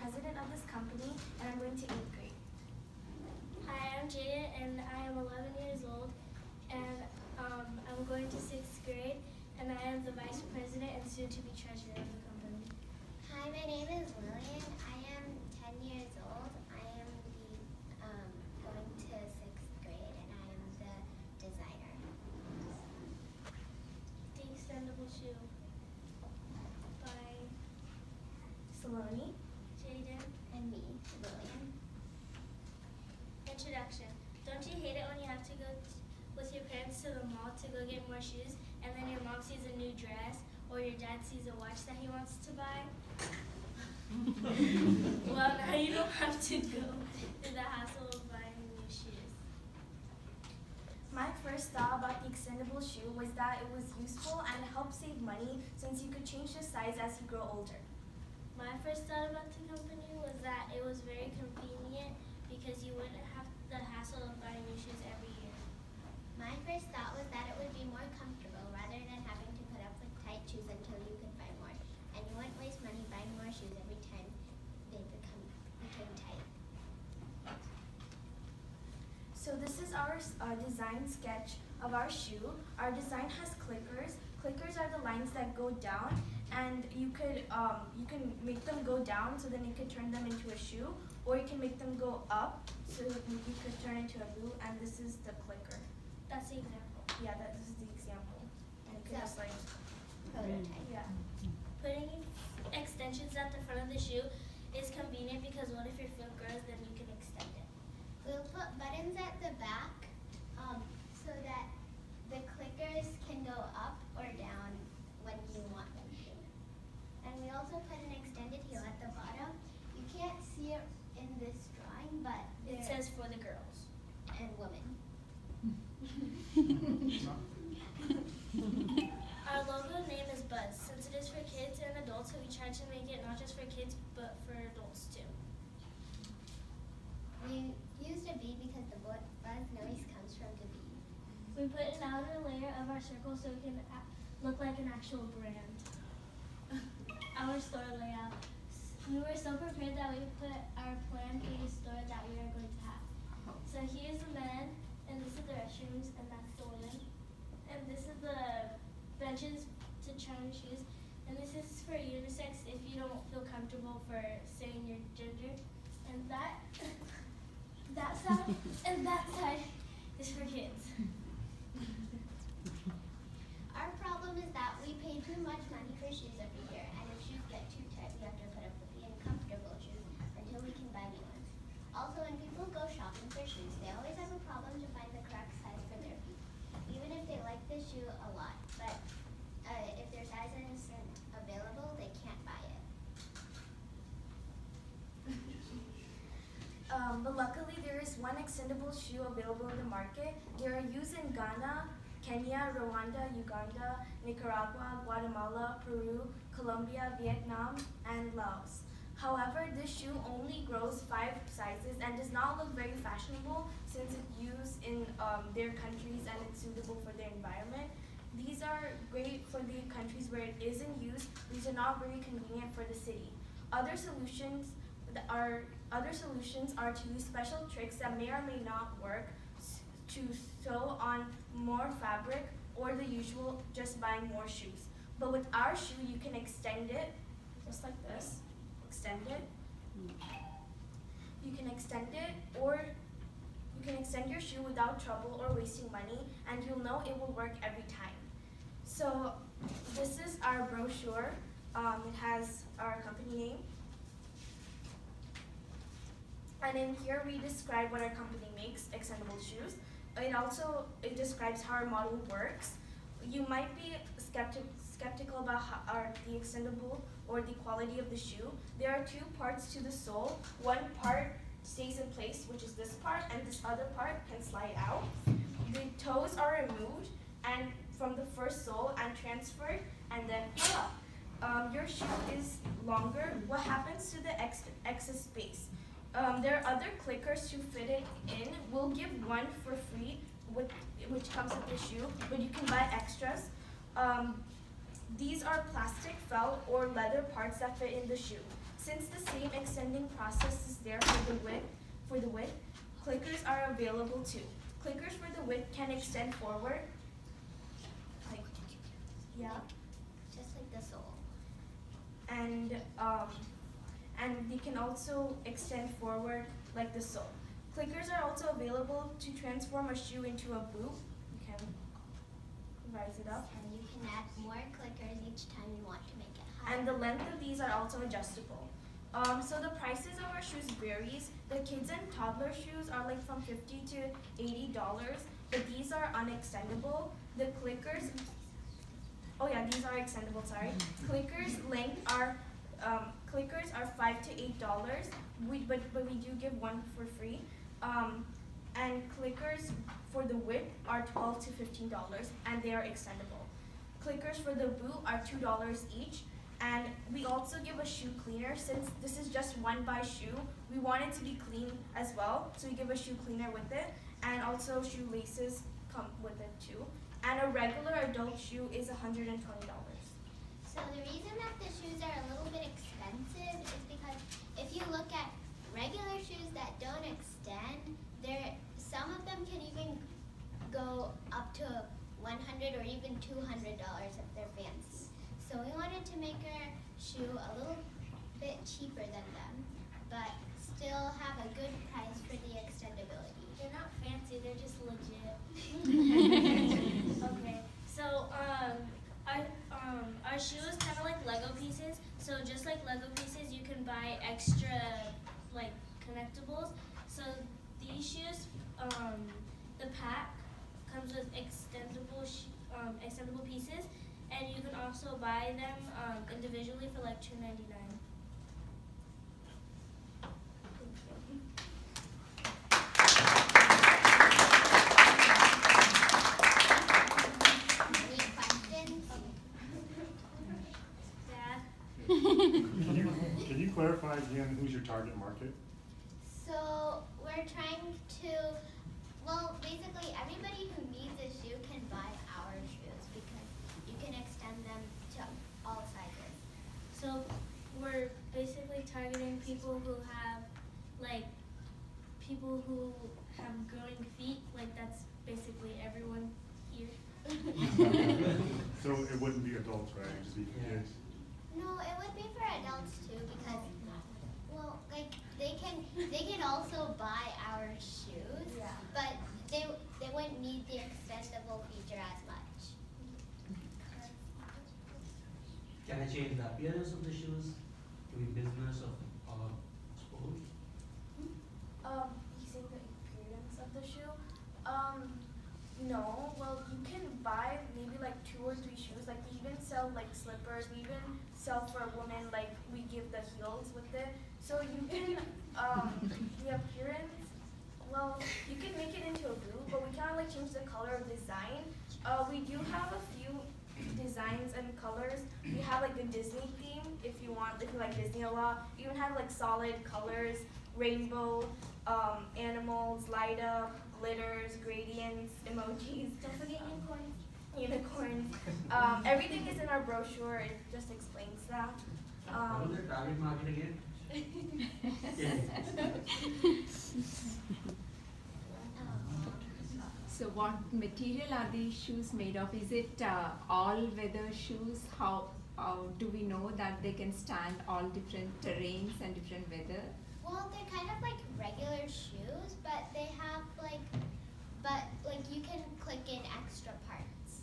president of this company, and I'm going to 8th grade. Hi, I'm Jaden, and I am 11 years old, and I'm going to 6th grade, and I am the vice president and soon-to-be treasurer of the company. Hi, my name is Lillian. I am 10 years old. I am going to 6th grade, and I am the designer. The Extendable Shoe by Saloni. Jaden. And me, Lillian. Introduction. Don't you hate it when you have to go with your parents to the mall to go get more shoes, and then your mom sees a new dress, or your dad sees a watch that he wants to buy? Well, now you don't have to go through the hassle of buying new shoes. My first thought about the extendable shoe was that it was useful and it helped save money since you could change the size as you grow older. My first thought about the company was that it was very convenient because you wouldn't have the hassle of buying new shoes every year. My first thought was that it would be more comfortable rather than having to put up with tight shoes until you could buy more. And you wouldn't waste money buying more shoes every time they became tight. So this is our design sketch of our shoe. Our design has clickers. Clickers are the lines that go down, and you can make them go down so then you could turn them into a shoe, or you can make them go up so you could turn into a boot, and this is the clicker. That's the example. Yeah, this is the example. And you can just like, Prototype. yeah. Putting extensions at the front of the shoe is convenient because what if your foot grows, then you can extend it. We'll put buttons at the back so that the clickers can go up or down when you want them to. And we also put an extended heel at the bottom. You can't see it in this drawing, but It says for the girls. and women. Our logo name is Buzz. Since it is for kids and adults, so we tried to make it not just for kids, but for adults too. We used a B because the buzz noise comes from the B. We put an outer layer of our circle so it can look like an actual brand. Our store layout. We were so prepared that we put our plan A store that we are going to have. So here's the men, and this is the restrooms, and that's the women. And this is the benches to try on shoes. And this is for unisex if you don't feel comfortable for saying your gender. And that side, and that side is for kids. Our problem is that we pay too much money for shoes every year, and if shoes get too tight, we have to put up with the uncomfortable shoes until we can buy new ones. Also, when people go shopping for shoes, they always have a problem to find the correct size for their feet, even if they like the shoe a lot. But if their size isn't available, they can't buy it. But luckily there is one extendable shoe available in the market. They are used in Ghana, Kenya, Rwanda, Uganda, Nicaragua, Guatemala, Peru, Colombia, Vietnam, and Laos. However, this shoe only grows 5 sizes and does not look very fashionable since it's used in their countries and it's suitable for their environment. These are great for the countries where it is in use. These are not very convenient for the city. Other solutions are to use special tricks that may or may not work to sew on more fabric, or the usual just buying more shoes. But with our shoe, you can extend it just like this. Extend it. You can extend it, or you can extend your shoe without trouble or wasting money, and you'll know it will work every time. So this is our brochure. It has our company name. And in here we describe what our company makes, extendable shoes. It describes how our model works. You might be skeptical about the extendable or the quality of the shoe. There are 2 parts to the sole. One part stays in place, which is this part, and this other part can slide out. The toes are removed and from the first sole and transferred, and then your shoe is longer. What happens to the excess space? There are other clickers to fit it in. We'll give one for free, which comes with the shoe, but you can buy extras. These are plastic, felt, or leather parts that fit in the shoe. Since the same extending process is there for the width, clickers are available too. Clickers for the width can extend forward, like, yeah, Just like the sole. and they can also extend forward like the sole. Clickers are also available to transform a shoe into a boot. You can rise it up. And you can add more clickers each time you want to make it higher. And the length of these are also adjustable. So the prices of our shoes varies. The kids and toddler shoes are like from $50 to $80, but these are unextendable. The clickers, oh yeah, these are extendable, sorry. Clickers length are, clickers are $5 to $8. But we do give one for free. And clickers for the width are $12 to $15, and they are extendable. Clickers for the boot are $2 each. And we also give a shoe cleaner. Since this is just one by shoe, we want it to be clean as well, so we give a shoe cleaner with it, and also shoelaces come with it too. And a regular adult shoe is $120. So the reason that the shoes are a little bit expensive is because if you look at regular shoes that don't extend, some of them can even go up to $100 or even $200 if they're fancy. So we wanted to make our shoe a little bit cheaper than them, but still have a good price for the extendability. They're not fancy, they're just legit. Okay, so our shoe is kind of like Lego pieces. So just like Lego pieces, you can buy extra like connectables. So these shoes, the pack comes with extendable pieces, and you can also buy them individually for like $2.99. Any questions? Dad? Can you clarify again who's your target market? So we're trying to, well, basically everybody who needs a shoe can buy our shoes because you can extend them to all sizes. So we're basically targeting people who have growing feet. Like that's basically everyone here. So it wouldn't be adults, right? It'd just be kids. No, it would be for adults too because, well, like they can also buy our shoes, Yeah. but they wouldn't need the extendable feature as much. Can I change the appearance of the shoes to be business or sport? You say the appearance of the shoe? No. Well, you can buy maybe like 2 or 3 shoes. Like we even sell like slippers. We even sell for women. Like we give the heels with it. So you can the appearance. Well, you can make it into a boot, but we can't like change the color or design. We do have a few designs and colors. We have like the Disney theme if you like Disney a lot. We even have like solid colors, rainbow, animals, light up, glitters, gradients, emojis. Don't forget unicorns. Unicorns. Everything is in our brochure. It just explains that. What is the target market again? So what material are these shoes made of? Is it all-weather shoes? How do we know that they can stand all different terrains and different weather? Well, they're kind of like regular shoes, but they have like you can click in extra parts.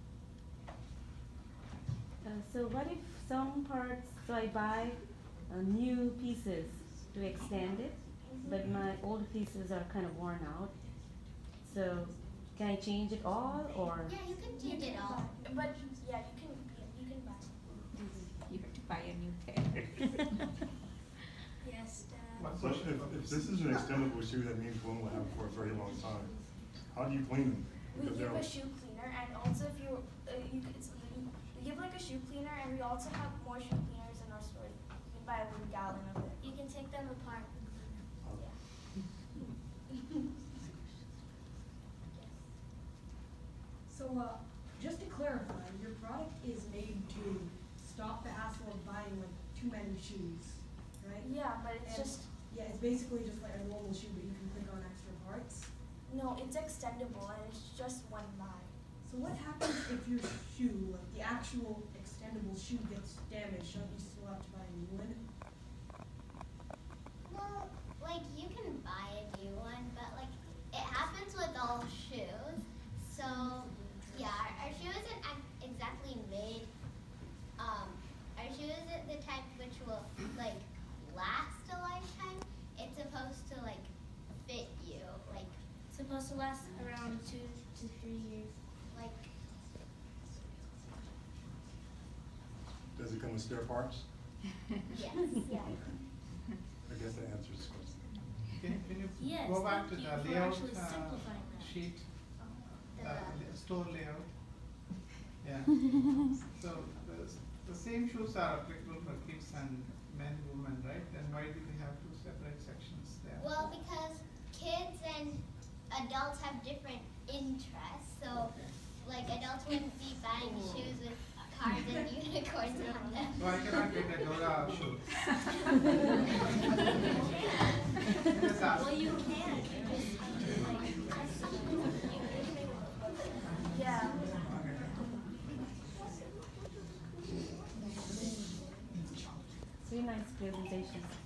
So what if some parts, so I buy new pieces to extend it, but my old pieces are kind of worn out. So can I change it all or? Yeah, you can change it all. But yeah, you can buy. You have to buy a new pair. Yes, Dad. So if this is an extendable shoe, that means one will have it for a very long time. How do you clean them? We Because give they're- a shoe cleaner, and also if we give like a shoe cleaner, and we also have more shoe cleaners in our store. You can buy a little gallon of it. You can take them apart. So, just to clarify, your product is made to buying like too many shoes, right? Yeah, but it's And- just, Yeah, it's basically just like a normal shoe, but you can click on extra parts. no, it's extendable and it's just one buy. So what happens if your shoe, like the actual extendable shoe, gets damaged? Don't you still have to buy a new one? Well, like you can buy a new one, but like it happens with all shoes. So yeah, our shoe isn't exactly made. Our shoe isn't the type which will like last a lifetime. It's supposed to like fit you, like It's supposed to last around 2 to 3 years. like Does it come with spare parts? yes. Yeah. I guess that answers the question. Can you Yes, go back to thank you the for layout actually simplifying that. sheet, The- store layout? Yeah. So the same shoes are applicable for kids and men, women, right? Then why do we have two separate sections there? Well, because kids and adults have different interests. So, like adults wouldn't be buying shoes with cars and unicorns on them. So I cannot get a Dora shoe. Just ask. Well, you can. You just have to like test it. Yeah. Very nice presentation.